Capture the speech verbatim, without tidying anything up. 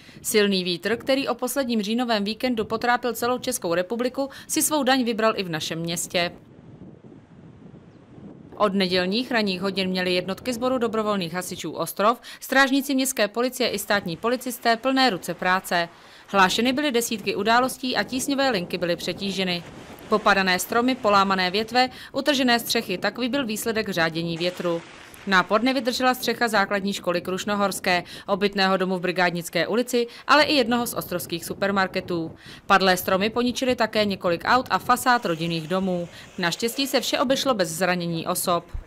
Silný vítr, který o posledním říjnovém víkendu potrápil celou Českou republiku, si svou daň vybral i v našem městě. Od nedělních ranních hodin měly jednotky sboru dobrovolných hasičů Ostrov, strážníci městské policie i státní policisté plné ruce práce. Hlášeny byly desítky událostí a tísňové linky byly přetíženy. Popadané stromy, polámané větve, utržené střechy, takový byl výsledek řádění větru. Nápor nevydržela střecha základní školy Krušnohorské, obytného domu v Brigádnické ulici, ale i jednoho z ostrovských supermarketů. Padlé stromy poničily také několik aut a fasád rodinných domů. Naštěstí se vše obešlo bez zranění osob.